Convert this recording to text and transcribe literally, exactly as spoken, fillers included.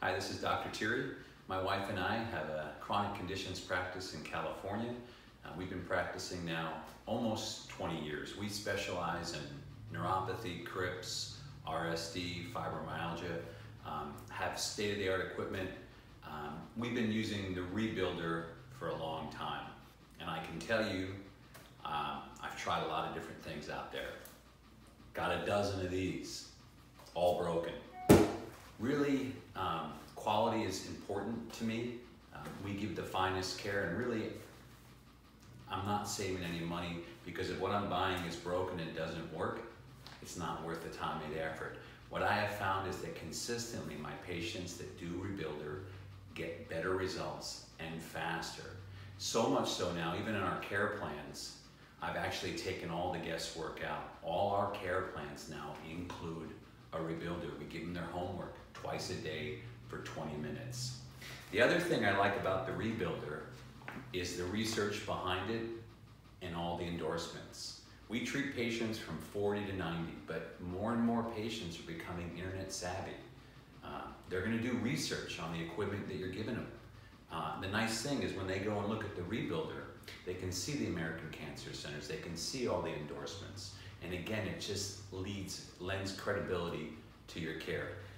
Hi, this is Doctor Thierry. My wife and I have a chronic conditions practice in California. Uh, we've been practicing now almost twenty years. We specialize in neuropathy, Crips, R S D, fibromyalgia, um, have state-of-the-art equipment. Um, we've been using the Rebuilder for a long time. And I can tell you, uh, I've tried a lot of different things out there. Got a dozen of these, all broken. Really, um, quality is important to me. Uh, we give the finest care, and really, I'm not saving any money because if what I'm buying is broken and doesn't work, it's not worth the time and the effort. What I have found is that consistently my patients that do Rebuilder get better results and faster. So much so now, even in our care plans, I've actually taken all the guesswork out. All our care plans now include a Rebuilder. We give them their homework twice a day for twenty minutes. The other thing I like about the Rebuilder is the research behind it and all the endorsements. We treat patients from forty to ninety, but more and more patients are becoming internet savvy. Uh, they're gonna do research on the equipment that you're giving them. Uh, the nice thing is when they go and look at the Rebuilder, they can see the American Cancer Centers, they can see all the endorsements. And again, it just leads, lends credibility to your care.